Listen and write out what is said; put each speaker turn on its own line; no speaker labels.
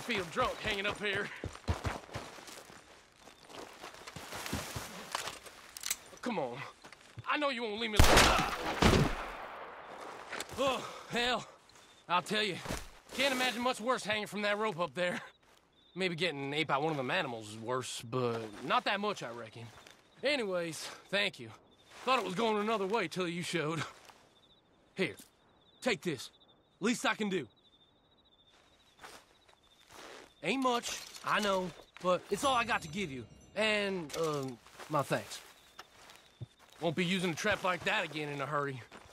feel drunk hanging up here. Come on. I know you won't leave me alone. Oh, hell. I'll tell you. Can't imagine much worse hanging from that rope up there. Maybe getting ate by one of them animals is worse, but not that much, I reckon. Anyways, thank you. Thought it was going another way till you showed. Here, take this. Least I can do. Ain't much, I know, but it's all I got to give you. And, my thanks. Won't be using a trap like that again in a hurry.